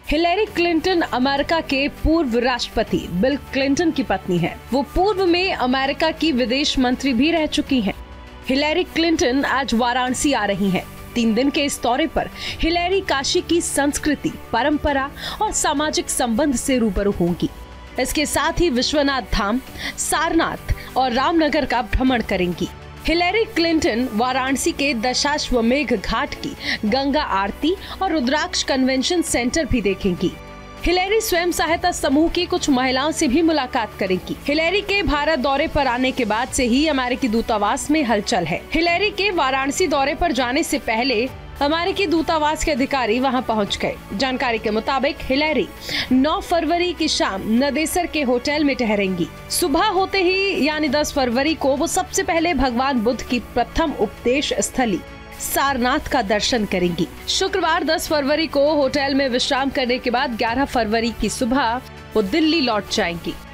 Hillary Clinton America के पूर्व राष्ट्रपति बिल क्लिंटन की पत्नी है। वो पूर्व में अमेरिका की विदेश मंत्री भी रह चुकी हैं। हिलेरी क्लिंटन आज वाराणसी आ रही हैं। 3 दिन के इस दौरे पर हिलेरी काशी की संस्कृति, परंपरा और सामाजिक संबंध से रूबरू होंगी। इसके साथ ही विश्वनाथ धाम, सारनाथ और रामनगर का भ्रमण करेंगी। हिलेरी क्लिंटन वाराणसी के दशाश्वमेध घाट की गंगा आरती और रुद्राक्ष कन्वेंशन सेंटर भी देखेंगी। हिलेरी स्वयं सहायता समूह की कुछ महिलाओं से भी मुलाकात करेंगी। हिलेरी के भारत दौरे पर आने के बाद से ही अमेरिकी दूतावास में हलचल है। हिलेरी के वाराणसी दौरे पर जाने से पहले अमेरिकी दूतावास के अधिकारी वहां पहुंच गए। जानकारी के मुताबिक हिलेरी 9 फरवरी की शाम नदेसर के होटल में ठहरेंगी। सुबह होते ही यानी 10 फरवरी को वो सबसे पहले भगवान बुद्ध की प्रथम उपदेश स्थली सारनाथ का दर्शन करेंगी। शुक्रवार 10 फरवरी को होटल में विश्राम करने के बाद 11 फरवरी की सुबह वो दिल्ली लौट जाएंगी।